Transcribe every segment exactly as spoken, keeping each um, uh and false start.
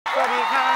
สวัสดีค่ะ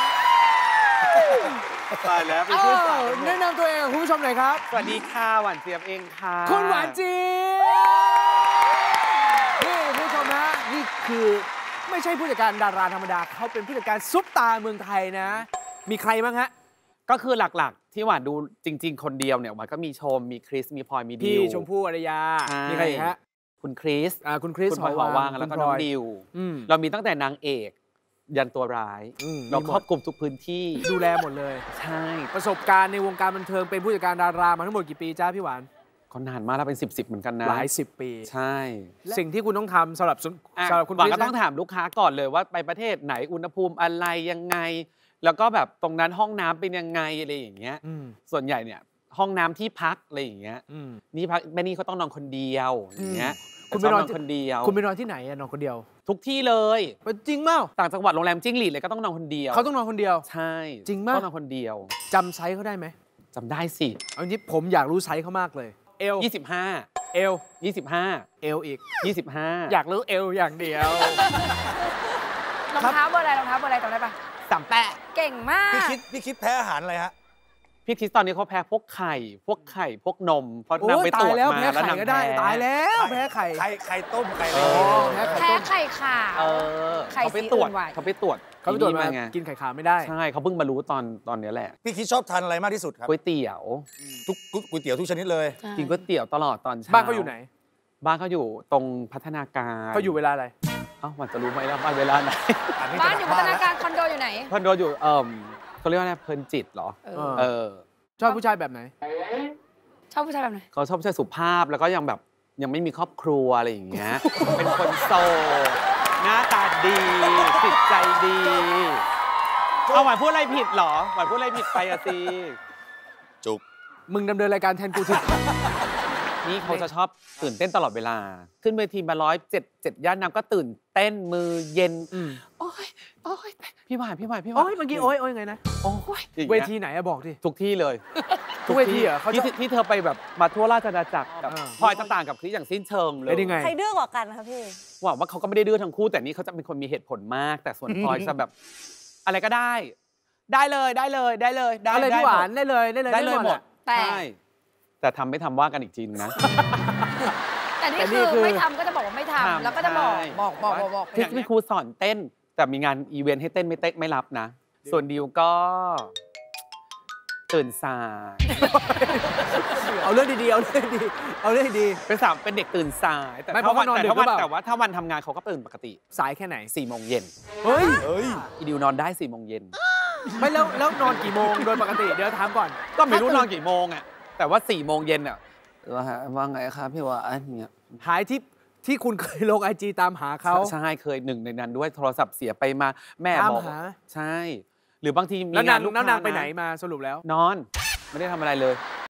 ตายแล้วเป็นผู้สาวแนะนำตัวเองคุณผู้ชมหน่อยครับสวัสดีค่ะหวานเจี๊ยบเองค่ะคุณหวานเจี๊ยบนี่คุณผู้ชมนะนี่คือไม่ใช่ผู้จัดการดาราธรรมดาเขาเป็นผู้จัดการซุปตาเมืองไทยนะมีใครบ้างฮะก็คือหลักๆที่หวานดูจริงๆคนเดียวเนี่ยหวานก็มีชมมีคริสมีพลอยมีดิวพี่ชมพู่อารยามีใครอีกฮะคุณคริสคุณคริสคุณพลอยหอวังแล้วก็น้องดิวเรามีตั้งแต่นางเอกยันตัวร้ายเราครอบคลุมทุกพื้นที่ดูแลหมดเลยใช่ประสบการณ์ในวงการบันเทิงเป็นผู้จัดการดารามาทั้งหมดกี่ปีจ้าพี่หวานก็นานมากแล้วเป็นสิบสิบเหมือนกันนะหลายสิบปีใช่สิ่งที่คุณต้องทำสำหรับสำหรับคุณหวานก็ต้องถามลูกค้าก่อนเลยว่าไปประเทศไหนอุณหภูมิอะไรยังไงแล้วก็แบบตรงนั้นห้องน้ำเป็นยังไงอะไรอย่างเงี้ยส่วนใหญ่เนี่ยห้องน้ำที่พักอะไรอย่างเงี้ยนี่พักแม่นี่เขาต้องนอนคนเดียวอย่างเงี้ยคุณไปนอนคนเดียวคุณไปนอนที่ไหนอะนอนคนเดียวทุกที่เลยจริงเปล่าต่างจังหวัดโรงแรมจิ้งหรีดเลยก็ต้องนอนคนเดียวเขาต้องนอนคนเดียวใช่จริงมากต้องนอนคนเดียวจำไซส์เขาได้ไหมจำได้สิเอางี้ผมอยากรู้ไซส์เขามากเลยเอลยี่สิบห้าเอลยี่สิบห้าเอลอีกยี่สิบห้าอยากรู้เอลอย่างเดียวรองเท้าเบอร์อะไรรองเท้าเบอร์อะไรจำได้ปะสามแปะเก่งมากพี่คิดพี่คิดแพ้อาหารอะไรฮะพี่คิดตอนนี้เขาแพ้พวกไข่พวกไข่พวกนมเพราะนางไปตรวจมาแล้วนางแพ้ตายแล้วแพ้ไข่ไข่ไข่ต้มไข่อะไรแพ้ไข่ขาวเขาไปตรวจเขาไปตรวจเขาไปตรวจมาไงกินไข่ขาวไม่ได้ใช่เขาเพิ่งมารู้ตอนตอนนี้แหละพี่คิดชอบทานอะไรมากที่สุดครับก๋วยเตี๋ยวทุกก๋วยเตี๋ยวทุกชนิดเลยกินก๋วยเตี๋ยวตลอดตอนเช้าบ้านเขาอยู่ไหนบ้านเขาอยู่ตรงพัฒนาการเขาอยู่เวลาอะไรเอ้ามันจะรู้ไหมล่ะบ้านเวลาไหนบ้านอยู่พัฒนาการคอนโดอยู่ไหนคอนโดอยู่เอ่อเขาเรียกว่าอะไรเพลินจิตเหรอเออชอบผู้ชายแบบไหนชอบผู้ชายแบบไหนเขาชอบผู้ชายสุภาพแล้วก็ยังแบบยังไม่มีครอบครัวอะไรอย่างเงี้ยเป็นคนโสดหน้าตาดีจิตใจดีเอาหวานพูดอะไรผิดเหรอหวานพูดอะไรผิดไปอะสิจุกมึงดำเนินรายการแทนกูทีนี่เขาจะชอบตื่นเต้นตลอดเวลาขึ้นเวทีมาร้อยเจ็ดเจ็ดย่านน้ำก็ตื่นเต้นมือเย็นโอ้ยโอ้ยพี่หวานพี่หวานพี่หวานโอ้ยเมื่อกี้โอ้ยโอ้ยไงนะโอ้ยเวทีไหนอะบอกดิทุกที่เลยทุกเวทีเหรอเขาที่เธอไปแบบมาทั่วราชอาณาจักรกับพลอยต่างกับคริสอย่างสิ้นเชิงเลยใครดื้อกว่ากันคะพี่หวังว่าเขาก็ไม่ได้ดื้อทั้งคู่แต่นี่เขาจะเป็นคนมีเหตุผลมากแต่ส่วนพลอยจะแบบอะไรก็ได้ได้เลยได้เลยได้เลยได้เลยพี่หวานได้เลยได้เลยได้เลยหมดแต่แต่ทำไม่ทำว่ากันอีกจริงนะแต่นี่คือไม่ทำก็จะบอกว่าไม่ทำแล้วก็จะบอกบอกบอกบอกคริสเป็นครูสอนเต้นแต่มีงานอีเวนต์ให้เต้นไม่เต้นไม่รับนะส่วนดิวก็ตื่นสายเอาเรื่องดีๆเอาเรื่องดีเอาเรื่องดีเป็นสาวเป็นเด็กตื่นสายแต่ไม่เพราะว่านอนดึกหรือเปล่าแต่ว่าถ้าวันทำงานเขาก็ตื่นปกติสายแค่ไหนสี่โมงเย็นเฮ้ยอีดิวนอนได้สี่โมงเย็นไม่แล้วแล้วนอนกี่โมงโดยปกติเดี๋ยวถามก่อนก็ไม่รู้นอนกี่โมงอ่ะแต่ว่าสี่โมงเย็นอ่ะว่าไงครับพี่ว่าอันเนี้ยหายที่ที่คุณเคยลงไอจีตามหาเขาใช่เคยหนึ่งในนั้นด้วยโทรศัพท์เสียไปมาแม่บอกใช่หรือบางทีมีงานลูกค้าแล้วนางไปไหนมาสรุปแล้วนอนไม่ได้ทำอะไรเลย